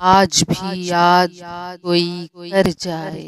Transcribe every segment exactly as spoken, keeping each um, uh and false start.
आज भी याद कोई कर जाए,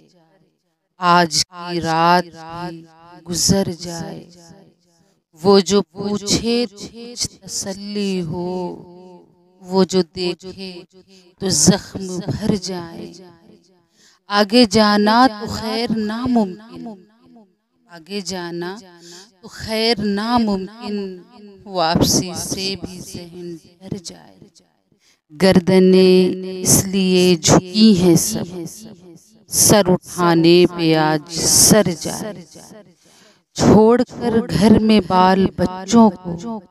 आज की रात भी गुजर जाए। वो जो पूछे तो कुछ तसल्ली हो, वो जो देखे तो जख्म भर जाए। आगे जाना तो खैर नामुमकिन, आगे जाना तो खैर नामुमकिन, वापसी से भी ज़हन डर जाए। गर्दने इसलिए झुकी हैं सब, सर उठाने पे आज सर जाए। छोड़कर घर में बाल बच्चों को,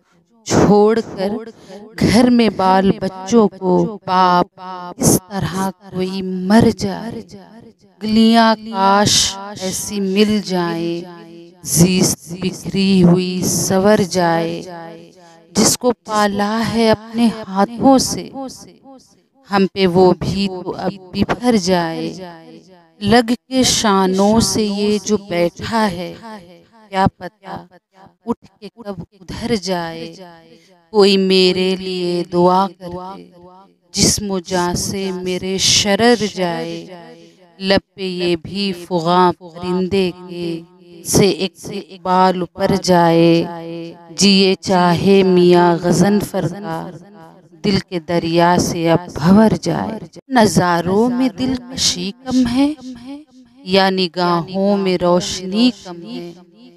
छोड़कर घर में बाल बच्चों को बाप इस तरह कोई मर जाए। गलियां काश ऐसी मिल जाए, ज़ीस्त बिखरी हुई सवर जाए। जिसको पाला है अपने हाथों से, हम पे वो भी तो अब बिखर जाए। लग के शानों से ये जो बैठा है, क्या पता उठ के कब उधर जाए। कोई मेरे लिए दुआ कर दे, जिस्म जान से मेरे शरर जाए। लब पे ये भी फुगा परिंदे के से एक से एक बाल ऊपर जाए। जिए चाहे मियाँ गज़नफ़र का, दिल के दरिया से अब भंवर जाए। नज़ारों में दिलकशी कम है या निगाहों में रोशनी कम है।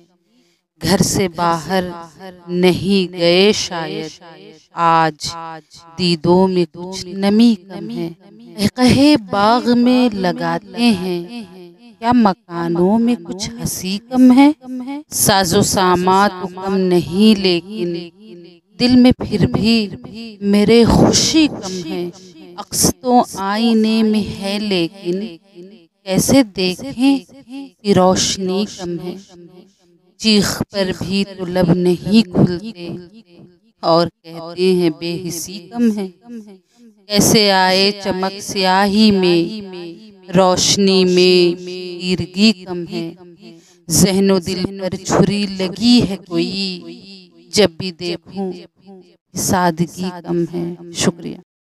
घर से बाहर नहीं गए शायद, आज दीदों में कुछ नमी कम है। कहे बाग में लगाते हैं, क्या मकानों में कुछ हंसी कम है। साजो सामा तो कम नहीं लेकिन दिल में फिर भी मेरे खुशी कम है। अक्स तो आईने में है लेकिन कैसे देखें कि रोशनी कम है। चीख पर भी तो लब नहीं खुलते और कहते हैं बेहिसी कम है। कैसे आए चमक स्याही में, रोशनी में तीरगी कम है। ज़हनो दिल पर छुरी लगी है कोई, जब भी देखूं सादगी कम है। शुक्रिया।